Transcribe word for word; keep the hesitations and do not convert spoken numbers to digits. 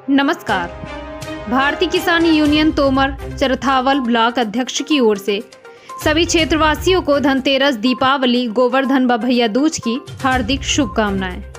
नमस्कार। भारतीय किसान यूनियन तोमर चरथावल ब्लॉक अध्यक्ष की ओर से सभी क्षेत्रवासियों को धनतेरस, दीपावली, गोवर्धन व भैया दूज की हार्दिक शुभकामनाएं।